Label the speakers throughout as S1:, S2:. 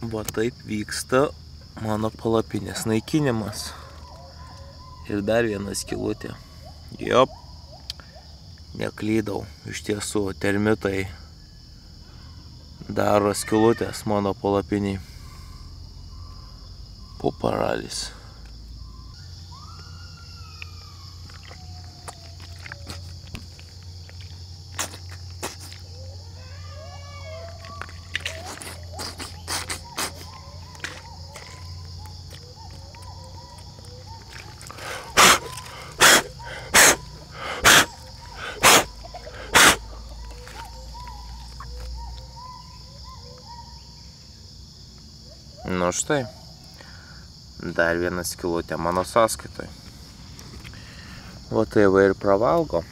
S1: Va taip vyksta mano palapinės naikinimas. Ir dar viena skylutė. Jop, neklydau. Iš tiesų, termitai daro skylutės mano palapiniai. Puparalis. Nu štai, dar viena skylutė mano sąskaitoj. Va tai va ir pravalgo.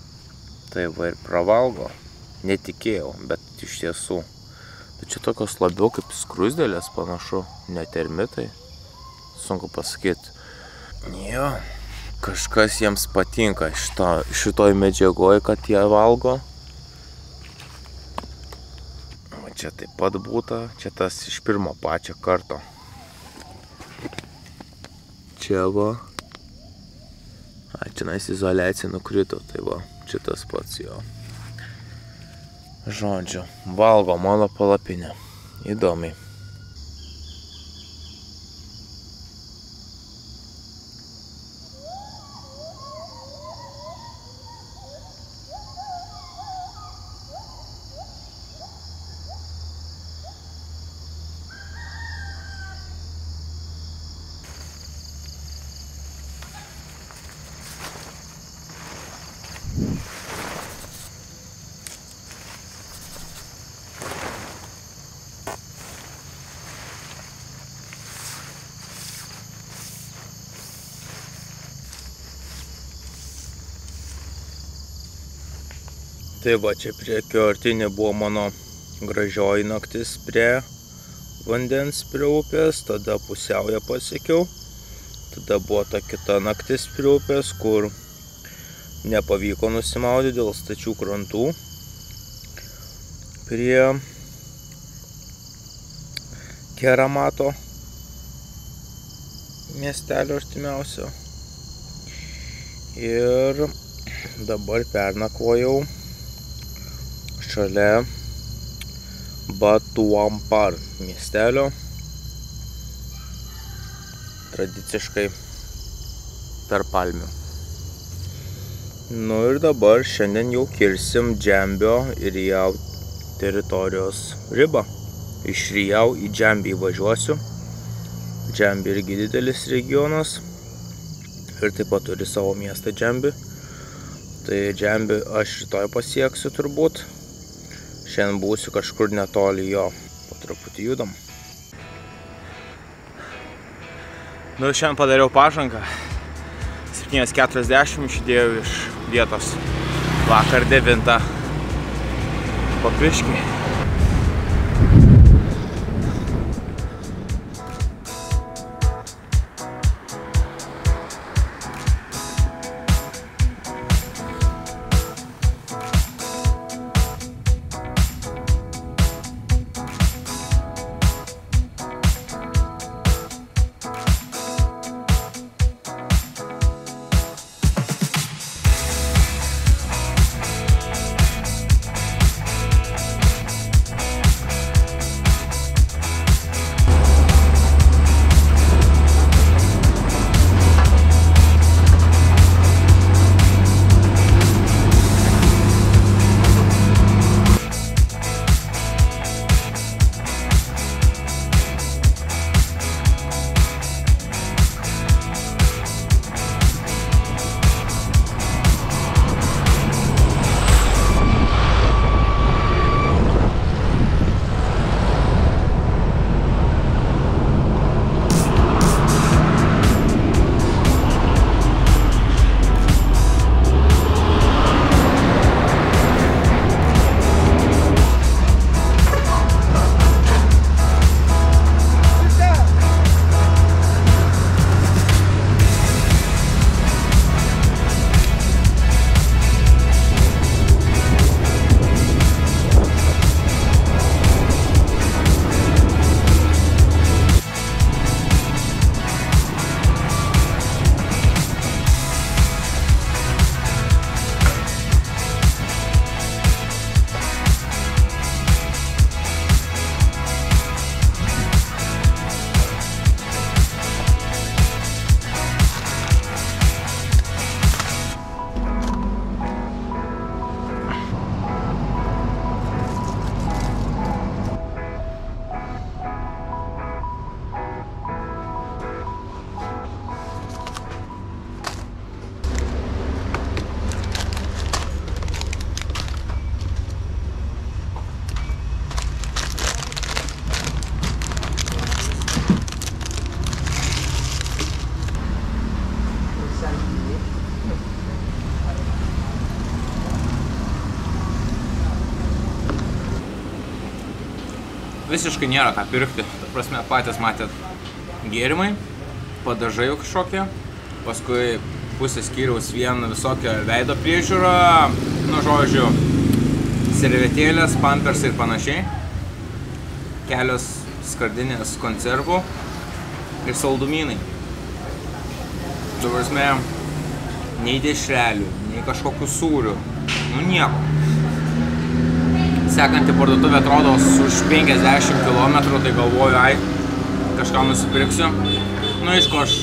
S1: Netikėjau, bet iš tiesų. Tai čia tokios labiau kaip skruzdėlės panašu, ne termitai. Sunku pasakyti. Jo, kažkas jiems patinka šitoj medžiagoj, kad jie valgo. Čia taip pat būta, čia tas iš pirmo pačio karto. Čia va. Čia nais izoliacija nukrito, tai va, čia tas pats jo. Žodžiu, valgo mano palapinę. Įdomiai. Tai va, čia prie Kiortinė buvo mano gražioji naktis prie vandens, prie upės, tada pusiaują pasiekiau. Tada buvo ta kita naktis prie upės, kur nepavyko nusimaudyti dėl stačių krantų. Prie Keramato miestelio artimiausio. Ir dabar pernakvojau šalia Batuampar miestelio, tradiciškai tarp palmių. Nu ir dabar šiandien jau kirsim Džembio ir Rijau teritorijos ribą. Iš Rijau į Džembį važiuosiu. Džembi irgi didelis regionas ir taip pat turi savo miestą Džembi. Tai Džembi aš rytoj pasieksiu turbūt. Šiandien būsiu kažkur netoli jo. Po truputį judam. Nu, šiandien padariau pažangą. 7:40 išdėjau iš vietos. Vakar 9. Po biškį. visiškai nėra ką pirkti. Ta prasme, patys matėt gėrimai, padažai kažkokie, paskui pusės skyriaus vien visokio veido priežiūra, nu žodžiu, servetėlės, pampersai ir panašiai, kelios skardinės konservų ir saldumynai. Ta prasme, nei dešrelių, nei kažkokių sūrių, nu nieko. Sekanti parduotuvė atrodo už 50 km, tai galvoju, ai, kažką nusipirksiu. Nu, aišku, aš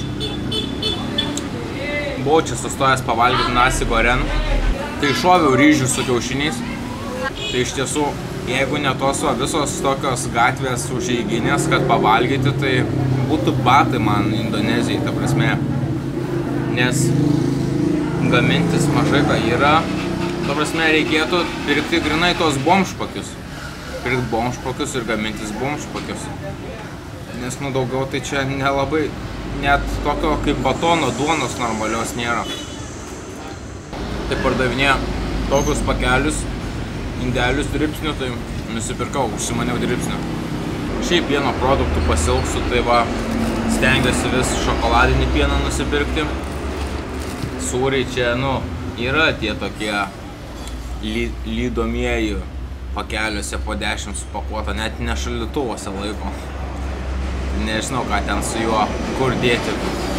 S1: buvau čia sustojęs pavalgyti nasi goren, tai šoviau ryžių su kiaušiniais. Tai iš tiesų, jeigu ne tos visos tokios gatvės užeiginės, kad pavalgyti, tai būtų batai man Indonezijai, ta prasme. Nes gamintis mažai ką yra, ta prasme reikėtų pirkti grinai tos bomžpakius. Pirkti bomžpakius ir gamintis bomžpakius. Nes nu daugiau tai čia nelabai, net tokio kaip batono duonos normalios nėra. Tai pardavinėja tokius pakelius, indelius dribsnių, tai nusipirkau, užsimaniau dribsnių. Šiaip pieno produktų pasilgsiu, tai va, stengiuosi vis šokoladinį pieną nusipirkti. Sūriai čia, nu, yra tie tokie lydomieji pakeliuose po 10 supakuota, net ne šaldytuvuose laiko. Nežinau, ką ten su juo, kur dėti.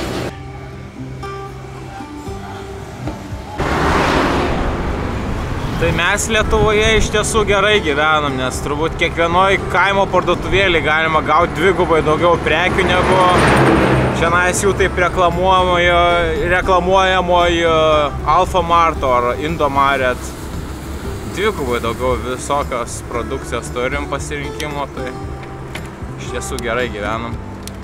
S1: Tai mes Lietuvoje iš tiesų gerai gyvenam, nes turbūt kiekvienoj kaimo parduotuvėlį galima gauti dvigubai daugiau prekių negu šiandien jų taip reklamuojamoji Alfa Marto ar Indomaret. Dvigubai daugiau visokios produkcijos turim pasirinkimo, tai iš tiesų gerai gyvenam.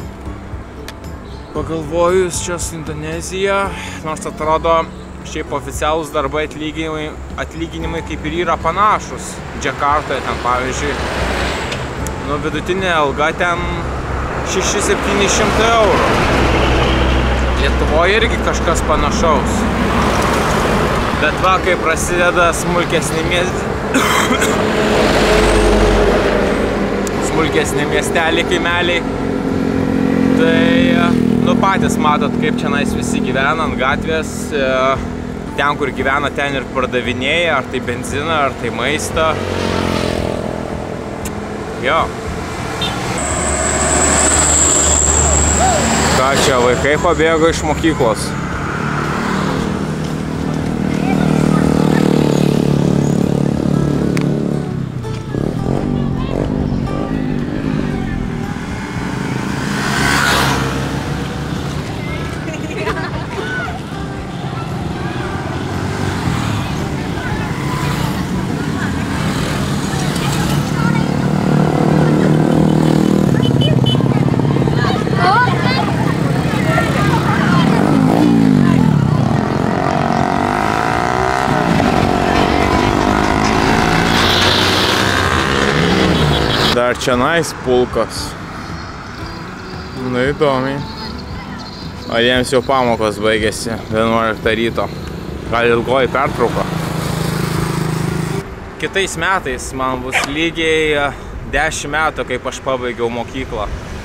S1: Pagalvojus, čia su Indonezija, nors atrodo, šiaip oficialūs darbai atlyginimai kaip ir yra panašus. Džakartoje ten, pavyzdžiui, nu, vidutinė alga ten 600–700 eurų. Lietuvoje irgi kažkas panašaus. Bet va, kai prasideda smulkesni miesteliai, kaimeliai, tai nu patys matot, kaip čionais visi gyvena ant gatvės. Ten, kur gyvena, ten ir pardavinėja, ar tai benziną, ar tai maistą. Jo. Ką čia, vaikai pabėgo iš mokyklos? Dar čionais pulkas. Nu įdomiai. Ar jiems jau pamokos baigėsi 11 ryto. Gal ilgoji pertrauka. Kitais metais man bus lygiai 10 metų, kaip aš pabaigiau mokyklą.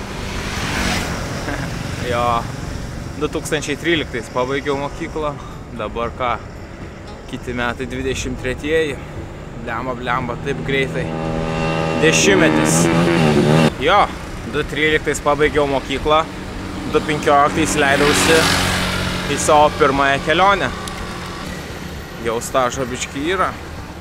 S1: Jo, 2013 pabaigiau mokyklą. Dabar ką? Kiti metai 23. Blemba, taip greitai. 10-metis. Jo, 2013 pabaigiau mokyklą, 2015 leidausi į savo pirmąją kelionę. Jau stažo biškį yra.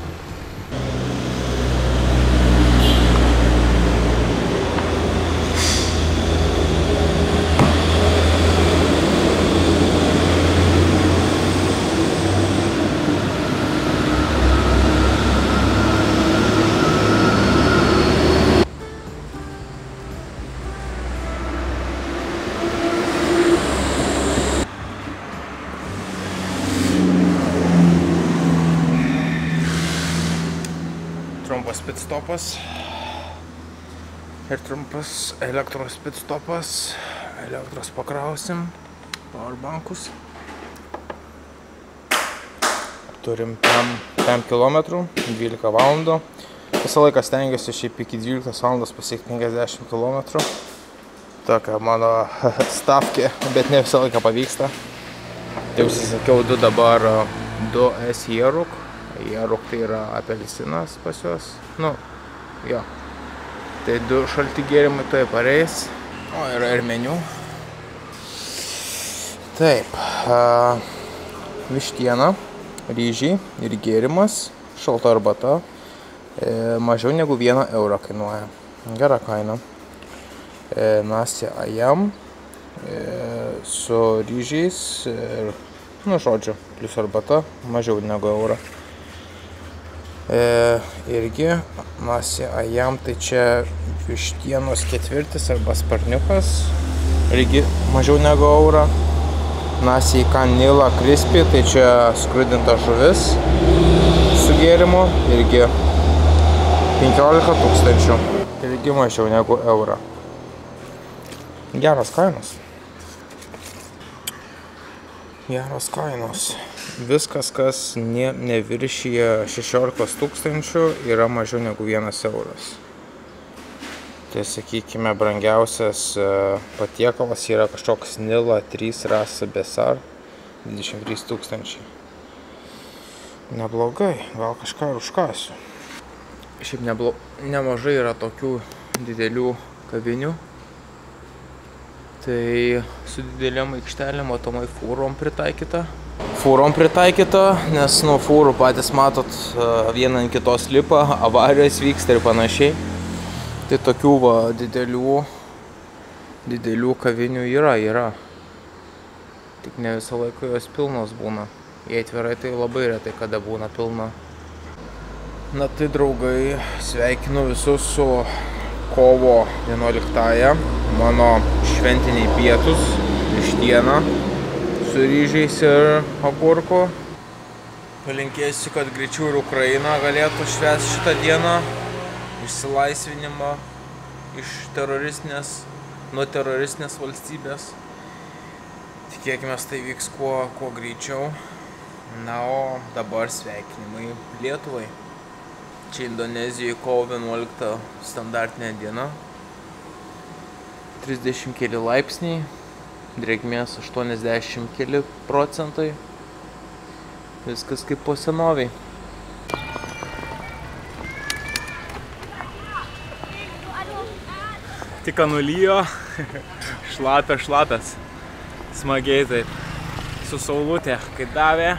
S1: Trumpas pitstopas ir trumpas elektros pitstopas. Elektros pakrausim, powerbankus. Turim 5 km, 12 valandų. Visą laiką stengiuosi šiaip iki 12 valandos pasiekti 50 km. Tokia mano stavkė, bet ne visą laiką pavyksta. Tai užsisakiau dabar 2S Jeruk. Jeruk tai yra apelsinas pas juos. Nu, jo. Tai 2 šalti gėrimai tuoj pareis. O, yra ir meniu. Taip. Vištiena, ryžiai ir gėrimas, šalta arbata. Mažiau negu 1 eurą kainuoja. Gera kaina. Nasi ayam su ryžiais ir, nu, žodžiu, plus arbata, mažiau negu eurą. Irgi nasi ayam, tai čia vištienos ketvirtis arba sparniukas, irgi mažiau negu eurą. Nasi kanila crispy, tai čia skrudinta žuvis su gėrimu, irgi 15 000, irgi mažiau negu eurą. Geros kainos. Geros kainos. Viskas, kas neviršyje 16 000, yra mažiau negu 1 euras. Tai sakykime, brangiausias patiekalas yra kažkoks Nila 3 rasa besar, 23 000. Neblogai, gal kažką ir užkasiu. Šiaip nemažai yra tokių didelių kavinių. Tai su didelėm aikštelėm, matomai fūrom pritaikyta. Fūrom pritaikyta, nes nuo fūrų patys matot, vieną ant kitos lipa, avarijos vyksta ir panašiai. Tai tokių va didelių kavinių yra. Tik ne visą laiką jos pilnos būna. Jei atvirai, tai labai retai kada būna pilna. Na tai, draugai, sveikinu visus su kovo 11-ąją. Mano šventiniai pietus, vištiena su ryžiais ir agurku. Palinkėsiu, kad greičiau ir Ukraina galėtų švęsti šitą dieną. Išsilaisvinimą nuo teroristinės valstybės. Tikėkime, tai vyks kuo greičiau. Na, o dabar sveikinimai Lietuvai. Čia Indonezijoje kovo 11 standartinė diena. 30 keli laipsniai, drėgmės 80 keli procentai. Viskas kaip po senoviai. Tik nulijo, šlapias, smagiai taip, su saulutė, kai davė.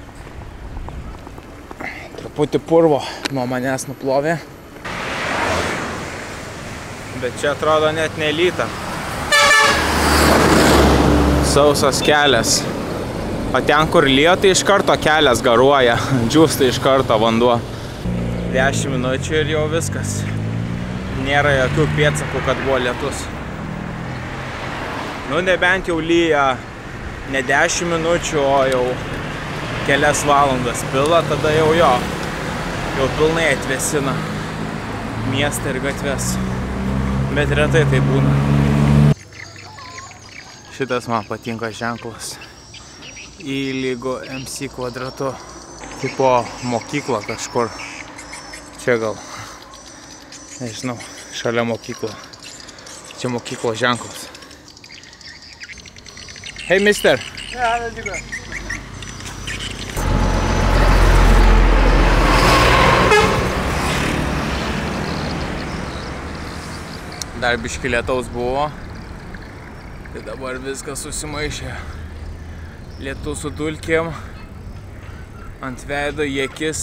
S1: Truputį purvo nuo manęs nuplovė. Bet čia atrodo net nelyta. Sausas kelias. O ten, kur lyja, tai iš karto kelias garuoja. Džiūsta iš karto vanduo. 10 minučių ir jau viskas. Nėra jokių pėdsakų, kad buvo lietus. Nu, nebent jau lyja ne 10 minučių, o jau kelias valandas pila, tada jau pilnai atvėsina miestą ir gatves. Bet retai tai būna. Šitas man patinka ženklas. I lygu MC kvadratu. Tipo mokykla kažkur. Čia gal. Nežinau, šalia mokykla. Čia mokyklos ženklas. Hey, mister.
S2: Yeah, how's it going?
S1: Dar biški lietaus buvo, tai dabar viskas susimaišė. Lietus su dulkėm, ant veido į akis.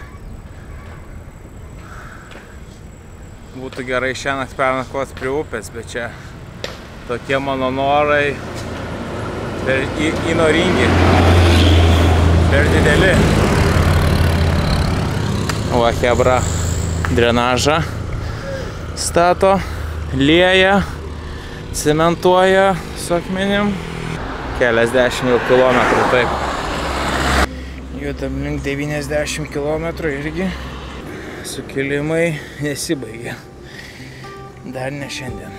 S1: Būtų gerai šiąnakt pernakvot prie upės, bet čia tokie mano norai per įnoringi, per dideli. Va, hebra drenažą stato. Lieja, cementuoja su akmenim. Keliasdešimt kilometrų, taip. Judam link 90 kilometrų irgi. Sukilimai nesibaigia. Dar ne šiandien.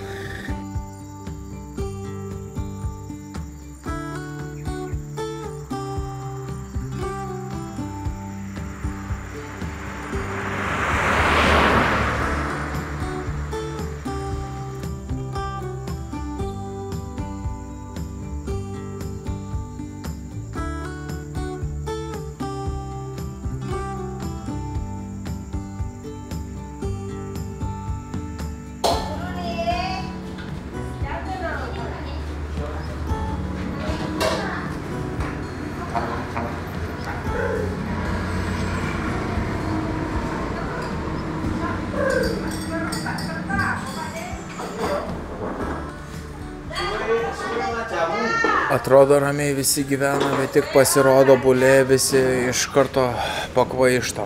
S1: Atrodo ramiai visi gyvena, bet tik pasirodo bulė visi iš karto pakvaišto.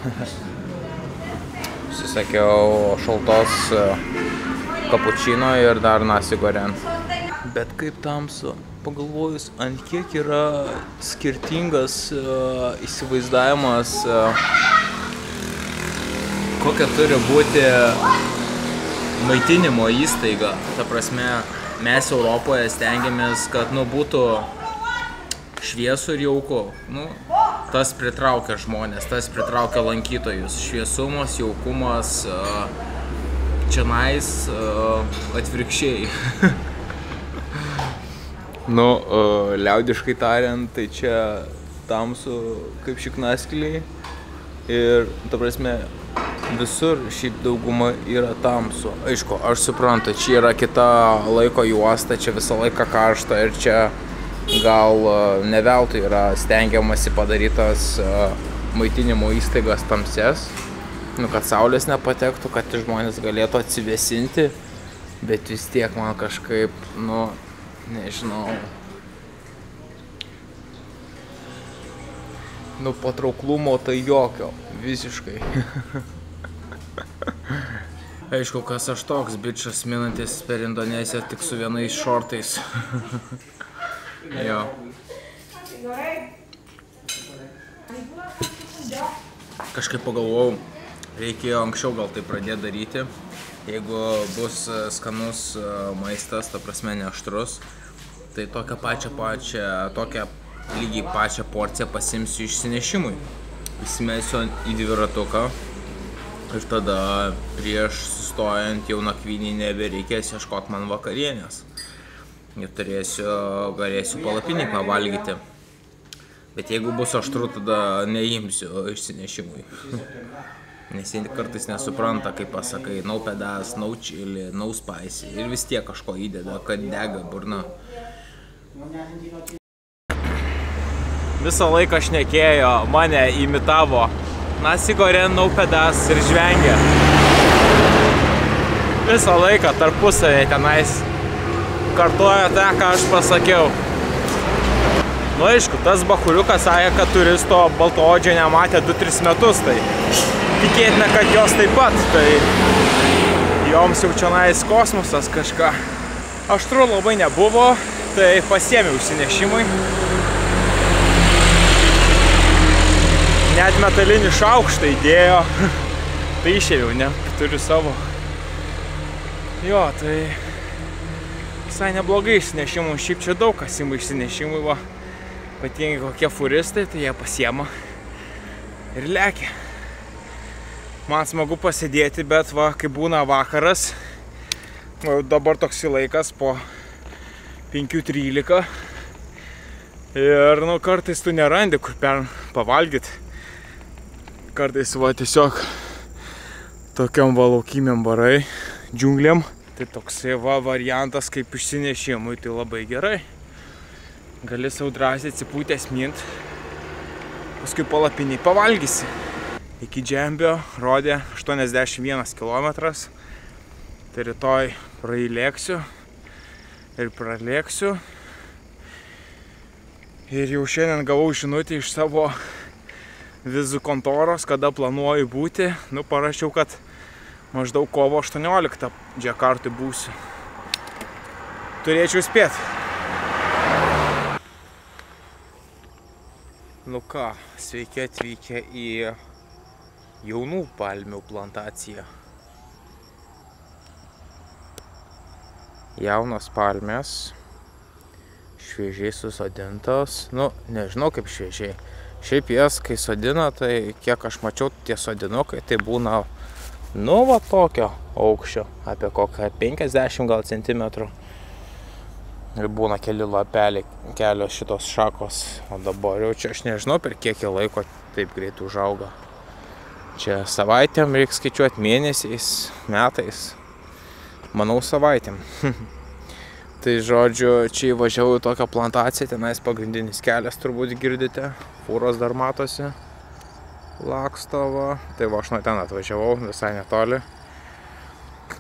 S1: Užsisakiau šaltos kapučino ir dar nasi goren. Bet kaip tamsu, pagalvojus, ant kiek yra skirtingas įsivaizdavimas, kokia turi būti maitinimo įstaiga. Ta prasme, mes Europoje stengiamės, kad būtų šviesu ir jauku. Tas pritraukia žmonės, tas pritraukia lankytojus. Šviesumas, jaukumas, čionais atvirkščiai. Liaudiškai tariant, tai čia tamsu kaip šiknaskeliai. Ir, ta prasme, visur šiaip dauguma yra tamsu. Aišku, aš suprantu, čia yra kita laiko juosta, čia visą laiką karšta ir čia gal ne veltui yra stengiamasi padarytas maitinimo įstaigas tamses, kad saulės nepatektų, kad žmonės galėtų atsivėsinti, bet vis tiek man kažkaip, nežinau, patrauklumo tai jokio, visiškai. Aišku, kas aš toks bičas minantis per Indoneziją tik su vienais šortais. Jo. Kažkaip pagalvojau, reikėjo anksčiau gal tai pradėti daryti. Jeigu bus skanus maistas, ta prasme neaštrus, tai tokią lygiai pačią porciją pasimsiu išsinešimui. Įsimesiu į dviratuką ir tada prieš sustojant jau nakvynį nebereikės ieškoti man vakarienės. Ir galėsiu palapinį pavalgyti. Bet jeigu bus aštru, tada neimsiu išsinešimui. Nes jie kartais nesupranta, kaip pasakai, no pedas, no chili, no spicy. Ir vis tiek kažko įdeda, kad dega burna. Visą laiką šnekėjo, mane imitavo nasi goren, no pedas ir žvengė. Visą laiką tarpusavį tenais kartuoja tą, ką aš pasakiau. Aišku, tas bachuriukas sakė, kad turisto baltaodžio nematė 2-3 metus, tai tikėtina, kad jos taip pat, tai joms jau čionais kosmosas kažką. Aštru labai nebuvo, tai pasiėmiau išsinešimui. Net metalinį šaukštą įdėjo, tai išėviau, ne, turiu savo. Jo, tai visai neblogai išsinešimų, šiaip čia daug kas ima išsinešimui, va. Ypatingai kokie furistai, tai jie pasiema ir lekia. Man smagu pasėdėti, bet va, kai būna vakaras, dabar toks laikas po 5:13 ir kartais tu nerandi, kur pavalgyti. Kartais va tiesiog tokiam va laukiniam barai, džiunglėm. Tai toksai va variantas kaip išsinešimui, tai labai gerai. Gali sau drąsiai atsipūtęs mint, paskui palapiniai pavalgysi. Iki Džembio rodė 81 km, tai rytoj prailėksiu ir pralėksiu. Ir jau šiandien gavau žinutę iš savo vizų kontoros, kada planuoju būti. Parašiau, kad maždaug kovo 18 Džakartoj būsiu. Turėčiau spėti. Sveiki atvykę į jaunų palmių plantaciją. Jaunos palmės, šviežiai susodintos, nežinau kaip šviežiai. Šiaip jas, kai sodina, tai kiek aš mačiau, tie sodinukai, tai būna, va tokio aukščio, apie kokią 50 gal centimetrų. Ir būna keli lapeliai, kelios šitos šakos, o dabar jau čia aš nežinau, per kiek laiko taip greit užauga. Čia savaitėm reikia skaičiuoti, mėnesiais, metais, manau savaitėm. Tai žodžiu, čia įvažiavau į tokią plantaciją, tenais pagrindinis kelias turbūt girdite, fūros dar matosi, laksto va. Tai va aš nuo ten atvažiavau, visai netoli.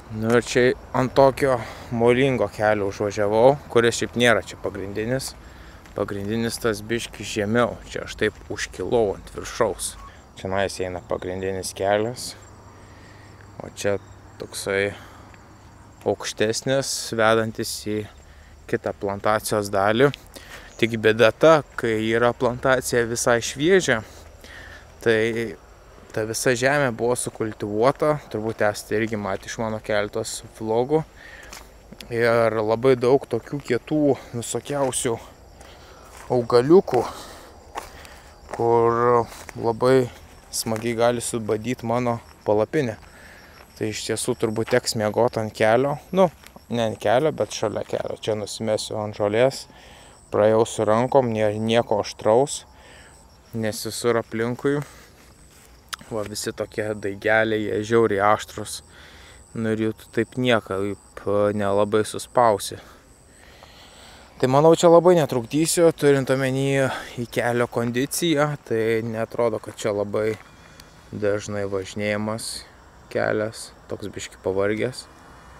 S1: Nu ir čia ant tokio molingo kelio užvažiavau, kuris šiaip nėra čia pagrindinis. Pagrindinis tas biškis žemiau, čia aš taip užkilau ant viršaus. Čia nais eina pagrindinis kelias, o čia toksai aukštesnis, vedantis į kitą plantacijos dalį. Tik bėda ta, kai yra plantacija visai šviežia, tai ta visa žemė buvo sukultivuota, turbūt esate irgi matę iš mano keletos vlogų. Ir labai daug tokių kietų visokiausių augaliukų, kur labai smagiai gali subadyti mano palapinę. Tai iš tiesų turbūt teks miegoti ant kelio, nu, ne ant kelio, bet šalia kelio. Čia nusimesiu ant žolės, praėjau su rankom, nieko aštraus, nes visur aplinkui. Va, visi tokie daigeliai, jie žiauriai aštrus. Nu ir jų taip niekaip nelabai suspausi. Tai manau, čia labai netrukdysiu, turint omeny į kelio kondiciją. Tai netrodo, kad čia labai dažnai važinėjimas kelias, toks biški pavargęs.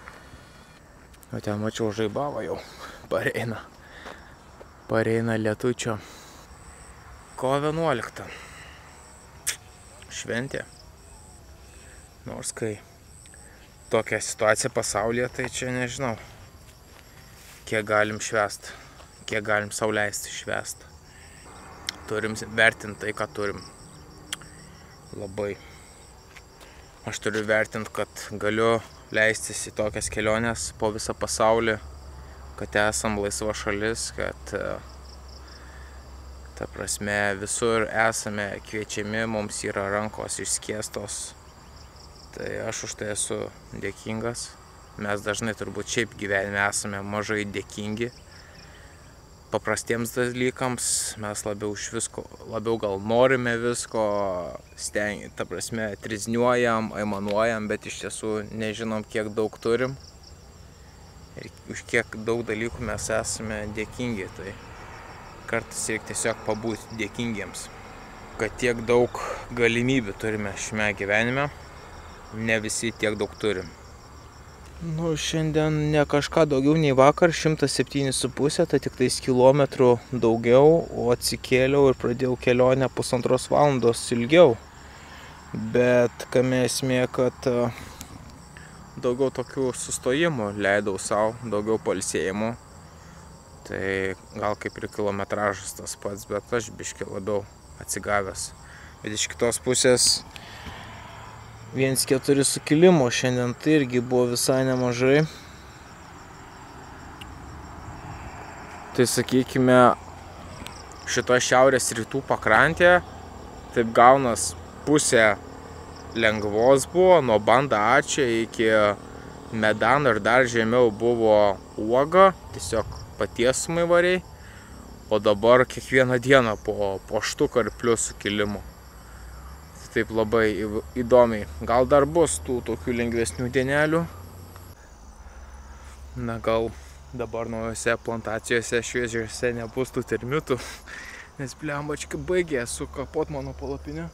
S1: O ten mačiau žaibavą jau, pareina lietučio. Kovo 11. Šventė. Nors kai tokia situacija pasaulyje, tai čia nežinau, kiek galim švęst, kiek galim sau leisti švęst. Turim vertinti tai, ką turim. Labai. Aš turiu vertinti, kad galiu leistis į tokias keliones po visą pasaulį, kad esam laisva šalis, kad ta prasme, visur esame kviečiami, mums yra rankos išskiestos. Tai aš už tai esu dėkingas. Mes dažnai turbūt šiaip gyvenime esame mažai dėkingi. Paprastiems dalykams mes labiau gal norime visko, ta prasme, trizniuojam, aimanuojam, bet iš tiesų nežinom, kiek daug turim. Ir už kiek daug dalykų mes esame dėkingi. Tai kartais reikia tiesiog pabūti dėkingiems, kad tiek daug galimybių turime šiame gyvenime, ne visi tiek daug turim. Nu, šiandien ne kažką daugiau nei vakar, 107,5, tai tik tais kilometrų daugiau, o atsikėliau ir pradėjau kelionę 1,5 valandos ilgiau. Bet kame esmė, kad daugiau tokių sustojimų leidau savo, daugiau pailsėjimų. Tai gal kaip ir kilometražas tas pats, bet aš biškį labiau atsigavęs. Bet iš kitos pusės 1,4 sukilimo šiandien tai irgi buvo visai nemažai. Tai sakykime, šito šiaurės rytų pakrantė, taip gaunas pusė lengvos buvo, nuo Banda Ače iki Medano ir dar žemiau buvo Uoga, tiesiog patiesumai variai, o dabar kiekvieną dieną po štuką ir plius sukilimų. Taip labai įdomiai. Gal dar bus tų tokių lengvesnių dienelių. Na gal dabar naujose plantacijose šviežiose nebus tų termitų, nes blembačkai baigė sukapot mano palapinę.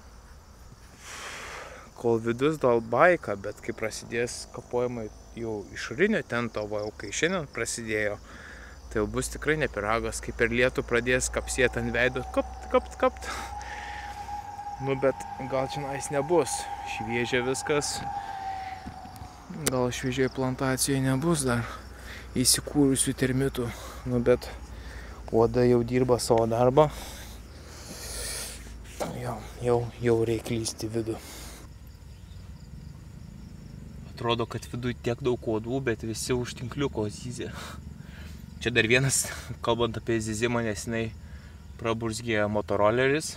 S1: Kol vidus dal baika, bet kai prasidės kapojimai jau išorinio tento, jau kai šiandien prasidėjo, tai jau bus tikrai ne piragas, kai per lietų pradės kapsėti ant veido, kapt. Nu, bet gal čia nebus šviežia viskas, gal šviežiai plantacijoje nebus dar įsikūrusių termitų, nu, bet uoda jau dirba savo darbą, jau reikia lįsti vidų. Atrodo, kad viduje tiek daug uodų, bet visi už tinkliuko zyzė. Čia dar vienas, kalbant apie zyzimą, nesenai praburzgėjo motoroleris,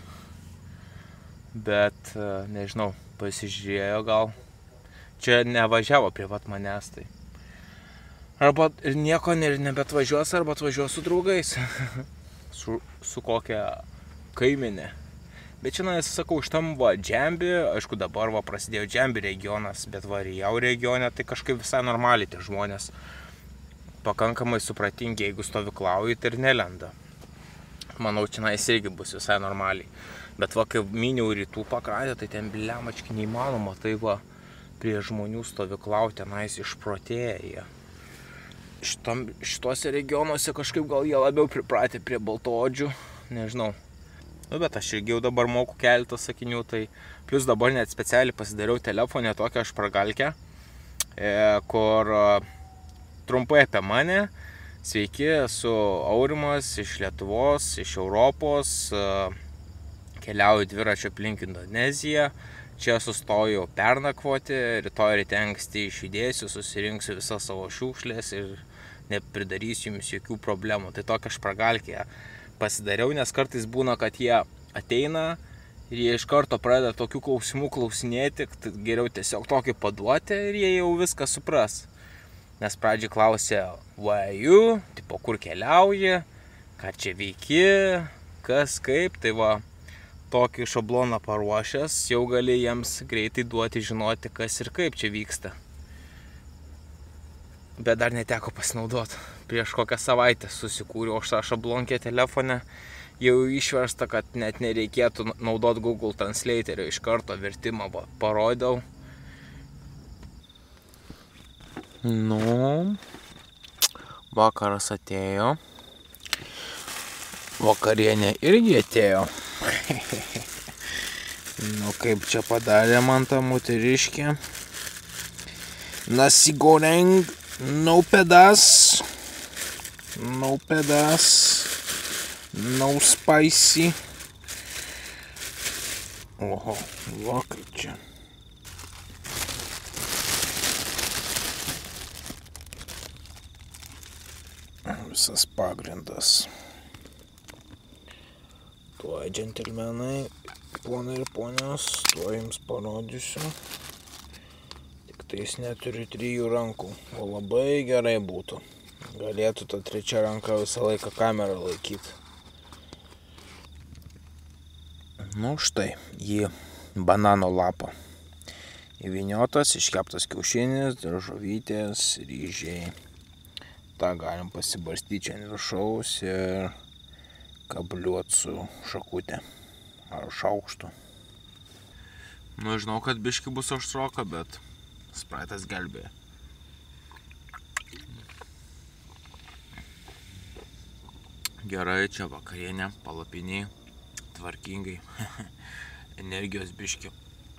S1: bet nežinau, pasižiūrėjo gal. Čia nevažiavo prie pat manęs, tai. Arba ir nieko nebetvažiuos, arba atvažiuos su draugais. su kokia kaiminė. Bet čia, sakau, šitam Džembi, aišku, dabar prasidėjo Džembi regionas, bet Rijau regione tai kažkaip visai normaliai tie žmonės. Pakankamai supratingi, jeigu stovyklauji, tai ir nelenda. Manau, čia irgi bus visai normaliai. Bet kai miniau rytų pakrantę, tai ten blemačkai neįmanoma, tai prie žmonių stovyklau, tenais išprotėję jie. Šituose regionuose kažkaip gal jie labiau pripratę prie baltaodžių, nežinau. Nu, bet aš irgi jau dabar moku keletą sakinių, tai plus dabar net specialiai pasidariau telefonę tokią špragalkę, kur trumpai apie mane. Sveiki, esu Aurimas iš Lietuvos, iš Europos, keliauju dviračiu aplink Indoneziją, čia sustoju pernakvoti, rytoj ryte anksti išjudėsiu, susirinksiu visas savo šiukšlės ir nepridarysiu jums jokių problemų. Tai tokią špragalkę pasidariau, nes kartais būna, kad jie ateina ir jie iš karto pradeda tokių klausimų klausinėti, tai geriau tiesiog tokį paduoti ir jie jau viską supras. Nes pradžiai klausė, where are you, tipo kur keliauji, ką čia veiki, kas kaip, tai va, tokį šabloną paruošęs, jau gali jiems greitai duoti žinoti, kas ir kaip čia vyksta. Bet dar neteko pasinaudoti. Prieš kokią savaitę susikūriau aš tą šablonkę telefone, jau išversta, kad net nereikėtų naudoti Google Translaterio, iš karto vertimą parodau. Nu, vakaras atėjo, vakarienė irgi atėjo. Nu, kaip čia padarė man ta moteriškė. Nasi goreng, no pedas, no spicy. Oho, va kaip čia. Visas pagrindas. Tuoj, džentelmenai, ponai ir ponios, tuoj jums parodysiu. Tik tais neturiu 3 rankų, o labai gerai būtų. Galėtų tą 3 ranką visą laiką kamerą laikyti. Nu štai, į banano lapą. Įvyniotas, iškeptas kiaušinis, daržovytės, ryžiai. tą galim pasibarstyti čia ant viršaus ir kabliuot su šakutė ar šaukštu. Nu, žinau, kad biški bus aštroka, bet spraitas gelbėja. Gerai, čia vakarienė, palapiniai, tvarkingai, energijos biški.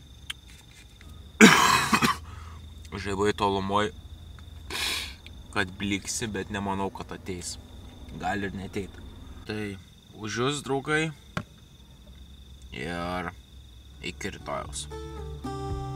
S1: Žaibai tolumoj, kad bliksi, bet nemanau, kad ateis. Gali ir neteit. Tai už jūs, draugai, ir iki rytojaus.